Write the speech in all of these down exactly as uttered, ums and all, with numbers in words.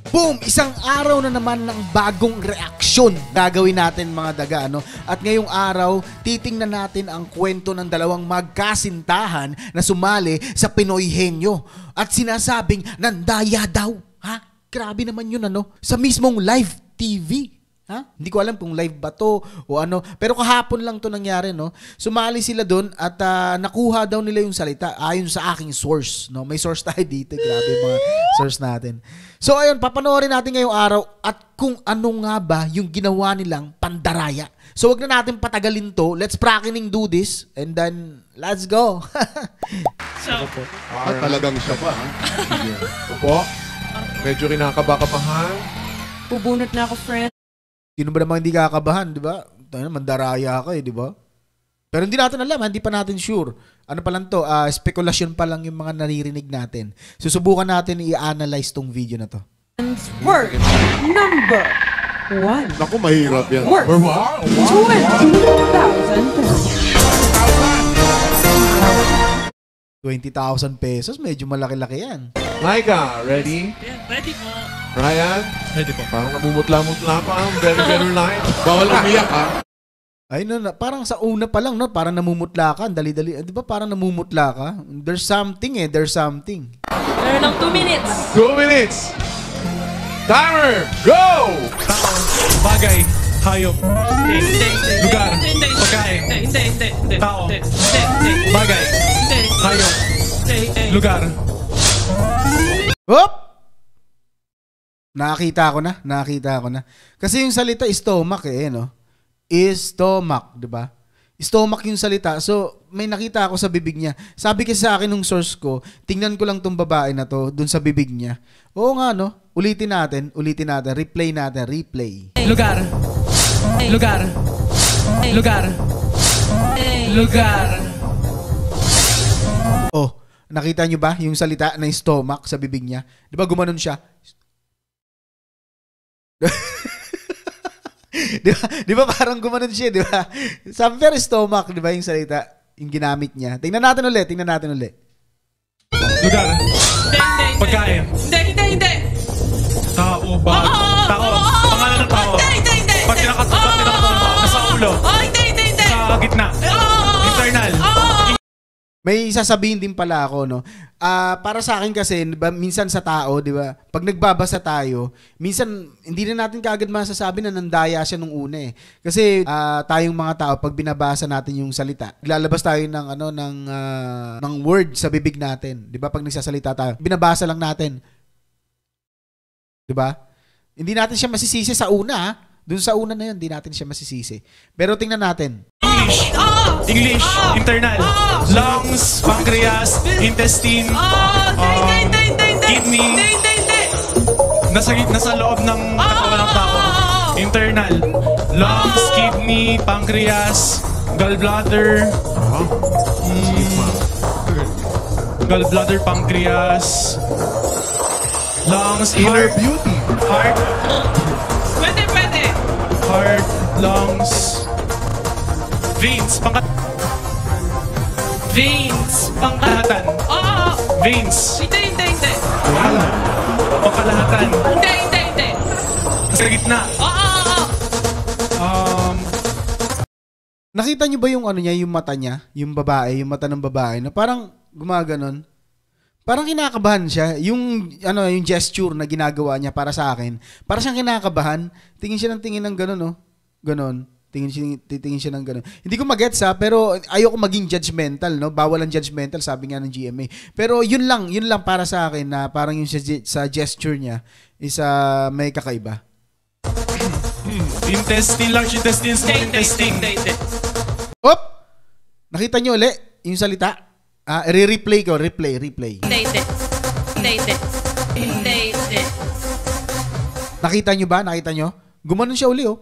Boom! Isang araw na naman ng bagong reaksyon gagawin natin mga daga, ano? At ngayong araw, titingnan natin ang kwento ng dalawang magkasintahan na sumali sa Pinoy Henyo at sinasabing nandaya daw. Ha? Grabe naman yun, ano? Sa mismong live T V. Ha? Hindi ko alam kung live ba to o ano. Pero kahapon lang to nangyari, no? Sumali sila doon at uh, nakuha daw nila yung salita ayon sa aking source, no? May source tayo dito. Grabe mga source natin. So ayun, papanoorin natin ngayong araw at kung ano nga ba yung ginawa nilang pandaraya. So wag na natin patagalin to. Let's practicing do this and then let's go. So, ah, talagang siya pa, ha? Opo. Medyo kinakaba-kabahan. Bubunot na ako, friend. Sino ba namang hindi kakabahan, di ba? Mandaraya ka eh, di ba? Pero hindi natin alam, hindi pa natin sure. Ano pa lang to, uh, spekulasyon pa lang yung mga naririnig natin. Susubukan natin i-analyze tong video na to. Word number one. Naku, mahirap yan. Word twenty thousand twenty thousand pesos, medyo malaki-laki yan. Micah, ready? Yeah, ready po. Ryan? Ready po. Parang namumutla-mutla pa. Very, very light. Bawal umiyak, ha? Ay, no, na, parang sa una pa lang, no? Parang namumutla ka. Dali-dali. Di ba parang namumutla ka? There's something eh. There's something. Meron ng two minutes. Two minutes. Timer, go! Tao, bagay, hayop, Hindi, hindi. lugar, Hindi, hindi. pagkain, Hindi, hindi, hindi. Hindi, Tao. hindi, hindi. bagay, Hindi, hayop, hindi, hindi. lugar. Hop! Nakakita ko na. Nakakita ko na. Kasi yung salita stomach eh, no? Stomach, di ba? Stomach yung salita. So, may nakita ako sa bibig niya. Sabi kasi sa akin nung source ko, tingnan ko lang tong babae na to dun sa bibig niya. Oo nga, no? Ulitin natin. Ulitin natin. Replay natin. Replay. Lugar, lugar, lugar, lugar. Oh, nakita nyo ba yung salita na stomach sa bibig niya? Di ba gumanon siya? Di ba, di ba parang gumanon siya, di ba? Sabi pero stomach, di ba yung salita, yung ginamit niya. Tingnan natin ulit, tingnan natin ulit. Lugar, Hindi, hindi, hindi. pagkain, Hindi, hindi, hindi. tao, bag, tao, pangalan ng tao. Hindi, hindi, hindi. Pag tinakatawa, tinakatawa, nasa ulo, Oh, hindi, hindi, hindi. sa gitna, internal. May sasabihin din pala ako, no? Ah, para sa akin kasi, di ba, minsan sa tao, di ba, pag nagbabasa tayo, minsan hindi na natin kaagad masasabi na nandaya siya nung una eh. Kasi ah, tayong mga tao, pag binabasa natin yung salita, lalabas tayo ng ano ng ah, ng word sa bibig natin, di ba? Pag nagsasalita tayo, binabasa lang natin. Di ba? Hindi natin siya masisisi sa una, ha? Doon sa una na yun, hindi natin siya masisisi. Pero tingnan natin. English, English, internal, lungs, pancreas, intestine, Oh, hindi, um, hindi, hindi, hindi. kidney, Hindi, hindi, hindi. nasa, nasa loob ng katawan ng tao. Internal, lungs, kidney, pancreas, gallbladder, mm, gallbladder, pancreas, lungs, Inner heart, beauty. heart, Pwede, pwede. heart, lungs, veins, pangkat veins, pangkalahatan, Oo. veins, Hindi, hindi, hindi. pangkalahatan, Hindi, hindi, hindi. sa gitna, Oo, oo. um, Nakita niyo ba yung ano niya, yung mata niya, yung babae, yung mata ng babae na parang gumaganon? Parang kinakabahan siya. Yung ano, yung gesture na ginagawa niya para sa akin, para siyang kinakabahan. Tingin siya ng tingin ng gano'n, no? Ganon. Tingin siya, titingin siya ng gano'n. Hindi ko magets ha, pero ayoko maging judgmental, no? Bawal ang judgmental, sabi nga ng G M A. Pero yun lang, yun lang para sa akin na parang yung sa, sa gesture niya is uh, may kakaiba. intestine, large intestine, small Hindi, hindi, intestine, hindi, hindi. Hop! Nakita niyo ulit yung salita? Ah, re-replay ko, replay, replay. Hindi, hindi. Hindi, hindi. Hindi, hindi. Nakita niyo ba? Nakita niyo? Gumanon siya uli, oh.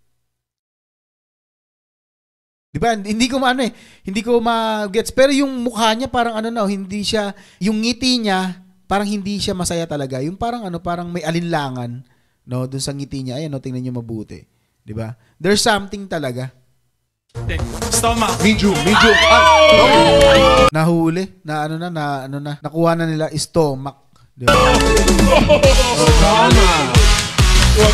Di ba? Hindi ko maano eh. Hindi ko ma-gets. Pero yung mukha niya parang ano na, oh, hindi siya, yung ngiti niya, parang hindi siya masaya talaga. Yung parang ano, parang may alinlangan, no, dun sa ngiti niya. Ayan, no, tingnan niyo mabuti. Di ba? There's something talaga. stomach, Medium, medium. Ah, Nahuli, na ano na, na ano na, nakuha na nila stomach. Di ba? tama.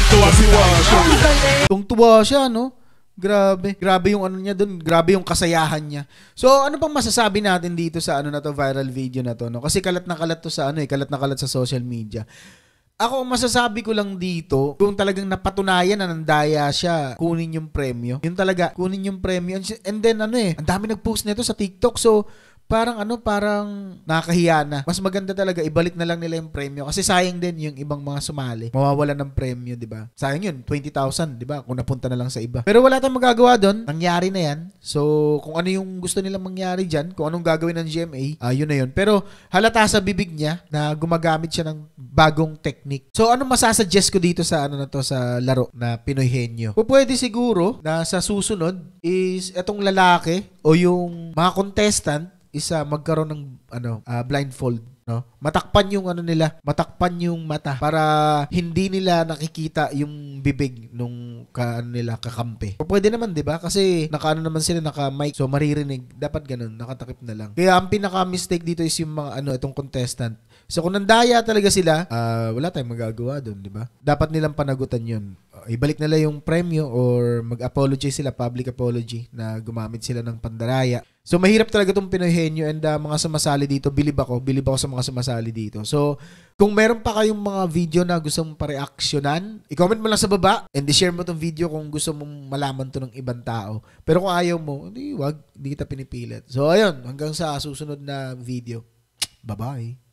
tuwa siya. Tungtuwa siya, no? Grabe. Grabe yung ano niya dun. Grabe yung kasayahan niya. So, ano pang masasabi natin dito sa ano na to, viral video na to, no? Kasi kalat na kalat to sa ano eh, kalat na kalat sa social media. Ako, masasabi ko lang dito, kung talagang napatunayan na nandaya siya, kunin yung premyo. Yun talaga, kunin yung premyo. And then, ano eh, ang dami nag-post nito sa TikTok. So, parang ano, parang nakakahiya na. Mas maganda talaga, ibalik na lang nila yung premyo. Kasi sayang din yung ibang mga sumali. Mawawala ng premyo, di ba? Sayang yun, twenty thousand, di ba? Kung napunta na lang sa iba. Pero wala tayong magagawa doon. Nangyari na yan. So, kung ano yung gusto nilang mangyari dyan, kung anong gagawin ng G M A, uh, yun na yun. Pero halata sa bibig niya na gumagamit siya ng bagong technique. So, ano masasuggest ko dito sa ano na to, sa laro na Pinoy Henyo? Kung pwede siguro na sa susunod is etong lalaki o yung mga contestant isa magkaroon ng ano uh, blindfold, no? Matakpan yung ano nila, matakpan yung mata para hindi nila nakikita yung bibig nung ka ano nila kakampi. O pwede naman, 'di ba? Kasi nakaano naman sila, naka-mic, so maririnig. Dapat ganun, nakatakip na lang. Kaya ang pinaka-mistake dito is yung mga ano itong contestant. So kung nandaya talaga sila, uh, wala tayong magagawa doon, 'di ba? Dapat nilang panagutan 'yun. Uh, ibalik nila yung premyo or mag-apologize sila, public apology na gumamit sila ng pandaraya. So mahirap talaga itong Pinoy Henyo and uh, mga sumasali dito, bilib ako, bilib ako sa mga sumasali dito. So kung meron pa kayong mga video na gusto mong pa-reactionan, i-comment mo lang sa baba and i-share mo itong video kung gusto mong malaman to ng ibang tao. Pero kung ayaw mo, hindi, wag, hindi kita pinipilit. So ayun, hanggang sa susunod na video. Bye-bye.